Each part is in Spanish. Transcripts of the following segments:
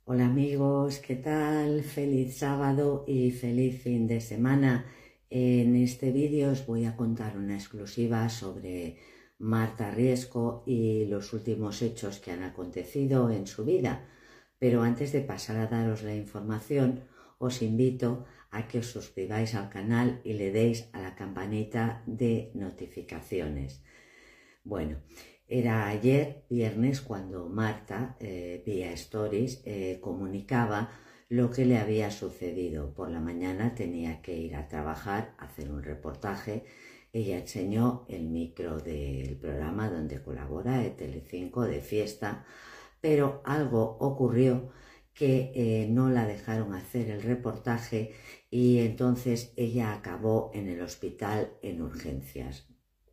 Hola amigos, ¿qué tal? Feliz sábado y feliz fin de semana. En este vídeo os voy a contar una exclusiva sobre Marta Riesco y los últimos hechos que han acontecido en su vida. Pero antes de pasar a daros la información, os invito a que os suscribáis al canal y le deis a la campanita de notificaciones. Bueno, era ayer, viernes, cuando Marta, vía Stories, comunicaba lo que le había sucedido. Por la mañana tenía que ir a trabajar, a hacer un reportaje. Ella enseñó el micro del programa donde colabora, de Telecinco, de Fiesta, pero algo ocurrió que no la dejaron hacer el reportaje y entonces ella acabó en el hospital en urgencias.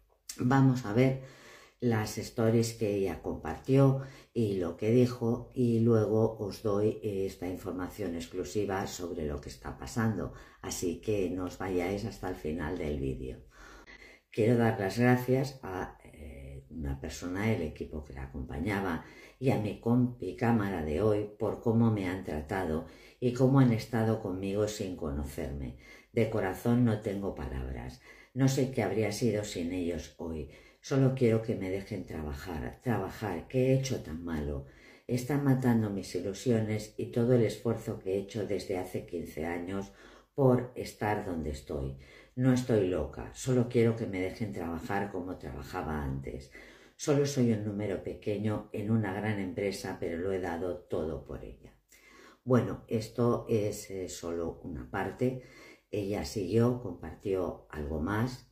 Vamos a ver las stories que ella compartió y lo que dijo, y luego os doy esta información exclusiva sobre lo que está pasando, así que no os vayáis hasta el final del vídeo. Quiero dar las gracias a una persona del equipo que la acompañaba y a mi compi cámara de hoy por cómo me han tratado y cómo han estado conmigo sin conocerme. De corazón no tengo palabras. No sé qué habría sido sin ellos hoy. Solo quiero que me dejen trabajar. ¿Qué he hecho tan malo? Están matando mis ilusiones y todo el esfuerzo que he hecho desde hace 15 años por estar donde estoy. No estoy loca, solo quiero que me dejen trabajar como trabajaba antes. Solo soy un número pequeño en una gran empresa, pero lo he dado todo por ella. Bueno, esto es solo una parte. Ella siguió, compartió algo más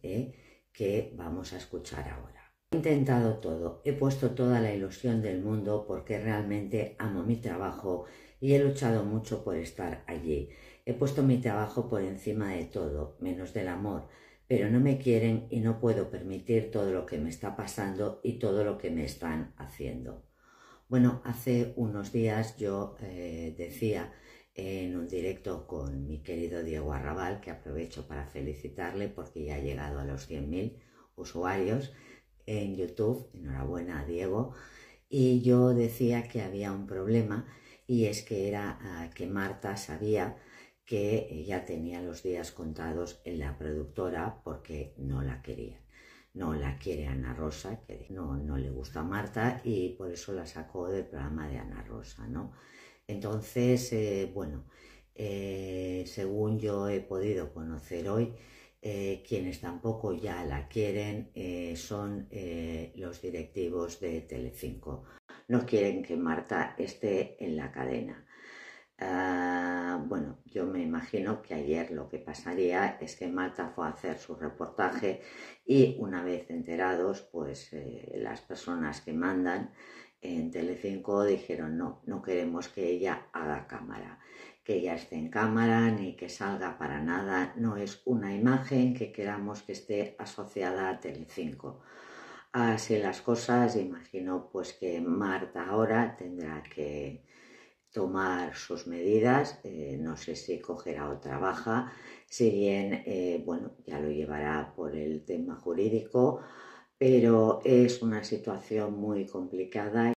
que vamos a escuchar ahora. He intentado todo, he puesto toda la ilusión del mundo porque realmente amo mi trabajo y he luchado mucho por estar allí. He puesto mi trabajo por encima de todo, menos del amor, pero no me quieren y no puedo permitir todo lo que me está pasando y todo lo que me están haciendo. Bueno, hace unos días yo decía en un directo con mi querido Diego Arrabal, que aprovecho para felicitarle porque ya ha llegado a los 100.000 usuarios en YouTube, enhorabuena a Diego, y yo decía que había un problema y es que era que Marta sabía que ella tenía los días contados en la productora porque no la querían. No la quiere Ana Rosa, que no le gusta a Marta y por eso la sacó del programa de Ana Rosa, ¿no? Entonces, bueno, según yo he podido conocer hoy, quienes tampoco ya la quieren son los directivos de Telecinco. No quieren que Marta esté en la cadena. Bueno, yo me imagino que ayer lo que pasaría es que Marta fue a hacer su reportaje y una vez enterados, pues las personas que mandan en Telecinco dijeron no queremos que ella haga cámara, que ella esté en cámara ni que salga para nada, no es una imagen que queramos que esté asociada a Telecinco. Así las cosas, imagino pues que Marta ahora tendrá que tomar sus medidas, no sé si cogerá otra baja, si bien, bueno, ya lo llevará por el tema jurídico, pero es una situación muy complicada.